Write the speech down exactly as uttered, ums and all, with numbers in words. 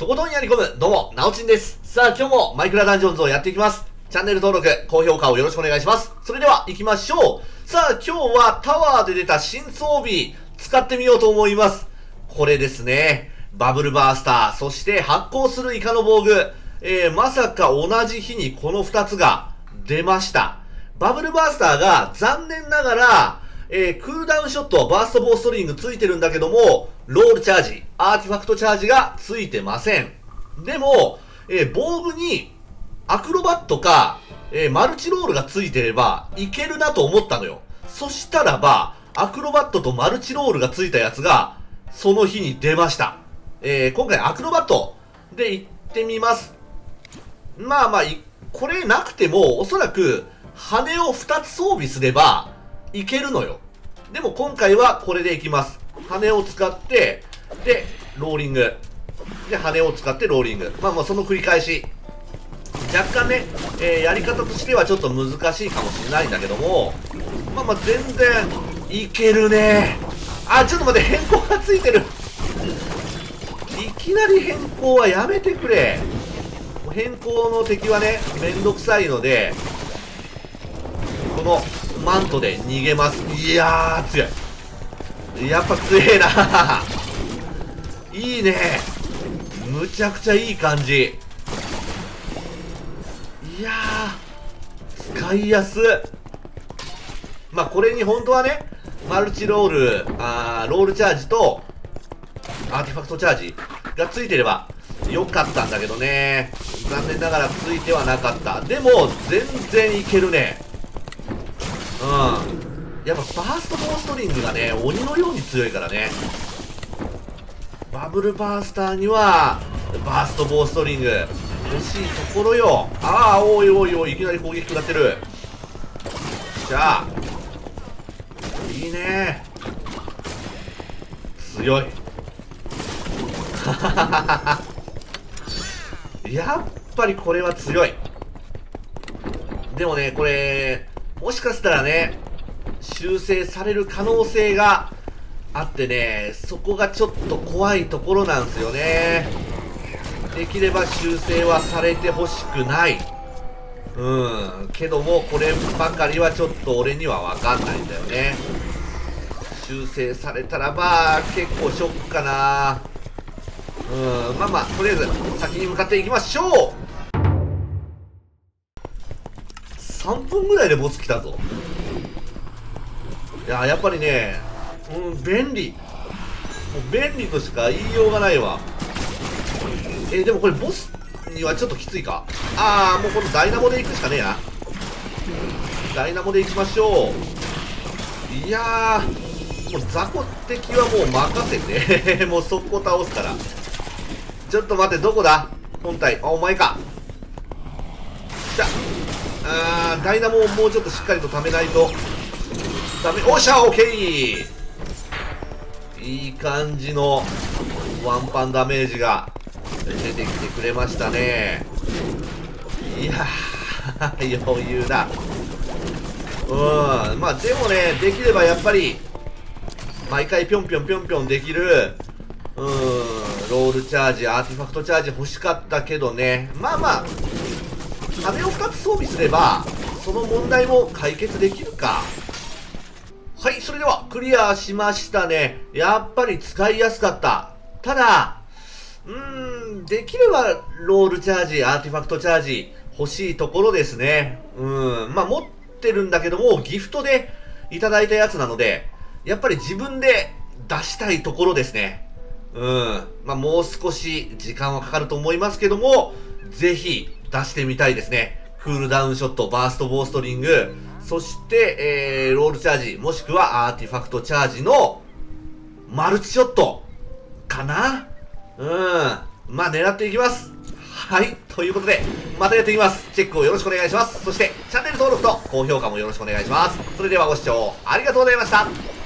とことんやり込む、どうも、なおちんです。さあ、今日もマイクラダンジョンズをやっていきます。チャンネル登録、高評価をよろしくお願いします。それでは、行きましょう。さあ、今日はタワーで出た新装備、使ってみようと思います。これですね。バブルバースター、そして発光するイカの防具。えー、まさか同じ日にこの二つが出ました。バブルバースターが残念ながら、えー、クールダウンショット、バーストボーストリングついてるんだけども、ロールチャージ、アーティファクトチャージがついてません。でも、えー、防具にアクロバットか、えー、マルチロールがついてればいけるなと思ったのよ。そしたらば、アクロバットとマルチロールがついたやつが、その日に出ました。えー、今回アクロバットで行ってみます。まあまあ、これなくても、おそらく、羽をふたつ装備すれば、いけるのよ。でも今回はこれでいきます。羽を使って、で、ローリング。で、羽を使ってローリング。まあまあその繰り返し。若干ね、えー、やり方としてはちょっと難しいかもしれないんだけども、まあまあ全然、いけるね。あ、ちょっと待って、変更がついてる。いきなり変更はやめてくれ。変更の敵はね、めんどくさいので、このマントで逃げます。いやー、強い。やっぱ強えな。いいね。むちゃくちゃいい感じ。いやー、使いやす。まあ、これに本当はね、マルチロール、あー、ロールチャージと、アーティファクトチャージがついてればよかったんだけどね。残念ながらついてはなかった。でも、全然いけるね。うん。やっぱバーストボーストリングがね、鬼のように強いからね。バブルバースターには、バーストボーストリング、欲しいところよ。ああ、おいおいおい、いきなり攻撃食らってる。じゃあ、いいね。強い。やっぱりこれは強い。でもね、これ、もしかしたらね、修正される可能性があってね、そこがちょっと怖いところなんですよね。できれば修正はされてほしくない。うん。けども、こればかりはちょっと俺にはわかんないんだよね。修正されたらまあ、結構ショックかな。うん。まあまあ、とりあえず、先に向かっていきましょう。さんぷんぐらいでボス来たぞ。いや、やっぱりね、うん、便利。もう便利としか言いようがないわ。えー、でもこれボスにはちょっときついか。あー、もうこのダイナモで行くしかねえな。ダイナモで行きましょう。いやー、もう雑魚敵はもう任せて。もう速攻倒すから。ちょっと待って、どこだ本体。あ、お前か。じゃあー、ダイナモをもうちょっとしっかりと貯めないとダメ。おっしゃ、オッケー。いい感じのワンパンダメージが出てきてくれましたね。いやー余裕だ。うん。まあでもね、できればやっぱり毎回ぴょんぴょんぴょんぴょんできる、うん、ロールチャージ、アーティファクトチャージ欲しかったけどね。まあまあ羽をふたつ装備すればその問題も解決できるか。はい、それではクリアしましたね。やっぱり使いやすかった。ただ、うーん、できればロールチャージ、アーティファクトチャージ欲しいところですね。うん、まあ持ってるんだけども、ギフトでいただいたやつなので、やっぱり自分で出したいところですね。うん、まあもう少し時間はかかると思いますけども、ぜひ出してみたいですね。クールダウンショット、バーストボーストリング、そして、えー、ロールチャージ、もしくはアーティファクトチャージのマルチショットかな。うん。まあ狙っていきます。はい。ということで、またやっていきます。チェックをよろしくお願いします。そして、チャンネル登録と高評価もよろしくお願いします。それではご視聴ありがとうございました。